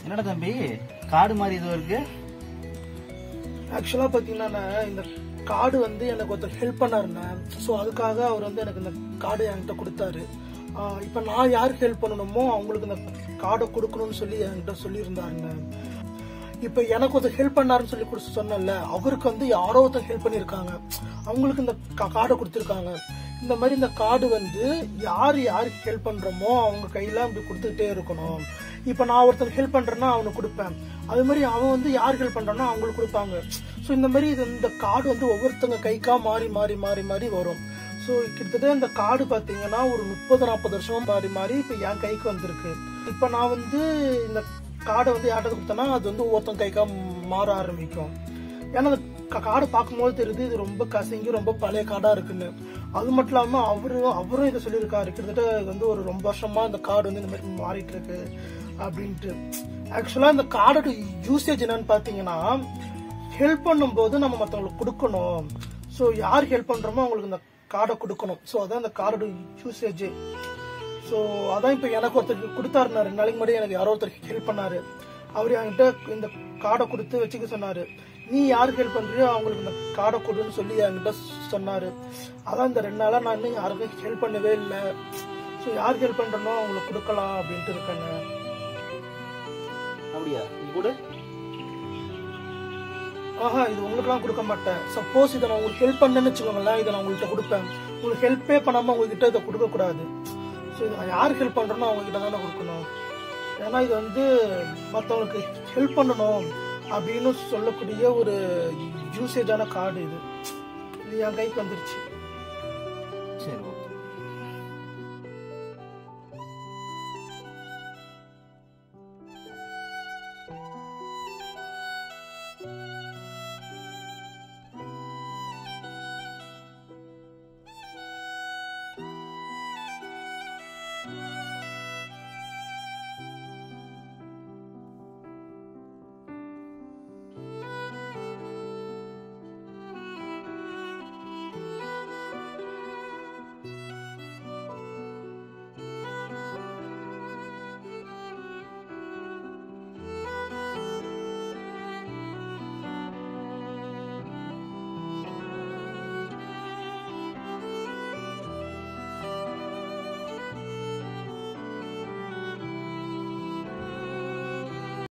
என்னடா தம்பி கார்டு மாதிரி ஏதோ இருக்கு? ஆக்சுவலா பாத்தீங்கன்னா இந்த கார்டு வந்து எனக்கு ஒருத்தர் ஹெல்ப் பண்ணாருண்ணே. ஸோ அதுக்காக அவர் வந்து எனக்கு இந்த கார்டு என்கிட்ட கொடுத்தாரு. இப்போ நான் யாருக்கு ஹெல்ப் பண்ணணுமோ அவங்களுக்கு இந்த கார்டை கொடுக்கணும்னு சொல்லி என்கிட்ட சொல்லியிருந்தாருங்க. இப்போ எனக்கு ஒருத்தர் ஹெல்ப் பண்ணாருன்னு சொல்லி கொடுத்து சொன்னல, அவருக்கு வந்து யாரோ ஒருத்தர் ஹெல்ப் பண்ணியிருக்காங்க, அவங்களுக்கு இந்த கார்டை கொடுத்துருக்காங்க. இந்த மாதிரி இந்த கார்டு வந்து யாருக்கு ஹெல்ப் பண்றோமோ அவங்க கையில அப்படி கொடுத்துக்கிட்டே இருக்கணும். இப்போ நான் ஒருத்தர் ஹெல்ப் பண்றேன்னா அவனுக்கு கொடுப்பேன், அது மாதிரி அவன் வந்து யார் ஹெல்ப் பண்றானோ அவங்களுக்கு கொடுப்பாங்க. ஸோ இந்த மாதிரி இந்த கார்டு வந்து ஒவ்வொருத்தங்க கைக்கா மாறி மாறி மாறி மாறி வரும். ஸோ கிட்டத்தட்ட இந்த கார்டு பார்த்தீங்கன்னா ஒரு 30-40 வருஷமா மாறி மாறி இப்போ என் கைக்கு வந்திருக்கு. இப்போ நான் வந்து இந்த கார்டை வந்து யார்கிட்ட கொடுத்தேன்னா அது வந்து ஒவ்வொருத்தங்க கைக்கா மாற ஆரம்பிக்கும். ஏன்னா அந்த கார்டு பார்க்கும்போது தெரியுது இது ரொம்ப கசங்கி ரொம்ப பழைய கார்டா இருக்குன்னு. அது மட்டும் இல்லாம அவரும் இதை சொல்லியிருக்காரு, கிட்டத்தட்ட இது வந்து ஒரு ரொம்ப வருஷமா இந்த கார்டு வந்து இந்த மாதிரி மாறிட்டு இருக்கு அப்படின்ட்டு. ஆக்சுவலா இந்த கார்டோட யூசேஜ் என்னன்னு பாத்தீங்கன்னா, ஹெல்ப் பண்ணும் போது நம்ம மற்றவங்களுக்கு கொடுக்கணும். ஸோ யார் ஹெல்ப் பண்றோமோ அவங்களுக்கு இந்த கார்டை கொடுக்கணும். ஸோ அதான் இந்த கார்டோட யூசேஜ். ஸோ அதான் இப்போ எனக்கு ஒருத்தர் கொடுத்தாரு, 2 நாளைக்கு முன்னாடி எனக்கு யாரோ ஒருத்தர் ஹெல்ப் பண்ணாரு. அவர் என்கிட்ட இந்த கார்டை கொடுத்து வச்சுக்க சொன்னாரு. நீ யாருக்கு ஹெல்ப் பண்றியோ அவங்களுக்கு இந்த கார்டை கொடுன்னு சொல்லி என்கிட்ட சொன்னாரு. அதான் இந்த 2 நாளா நான் இன்னும் யாருக்கும் ஹெல்ப் பண்ணவே இல்லை. ஸோ யாருக்கு ஹெல்ப் பண்றனோ அவங்களுக்கு கொடுக்கலாம் அப்படின்ட்டு இருக்காங்க. அப்படியா? நீ கூட இது உங்களுக்குலாம் கொடுக்க மாட்டேன். சப்போஸ் இதை நான் உங்களுக்கு ஹெல்ப் பண்ணேன்னு வச்சுக்கோங்களேன், இதை நான் உங்கள்கிட்ட கொடுப்பேன். உங்களுக்கு ஹெல்ப்பே பண்ணாம உங்ககிட்ட இதை கொடுக்க கூடாது. ஸோ இதை நான் யாருக்கு ஹெல்ப் பண்றேனோ அவங்க கிட்ட தானே கொடுக்கணும். ஏன்னா இது வந்து மற்றவங்களுக்கு ஹெல்ப் பண்ணணும் அப்படின்னு சொல்லக்கூடிய ஒரு யூசேஜான கார்டு. இது என் கைக்கு வந்துருச்சு. சரி.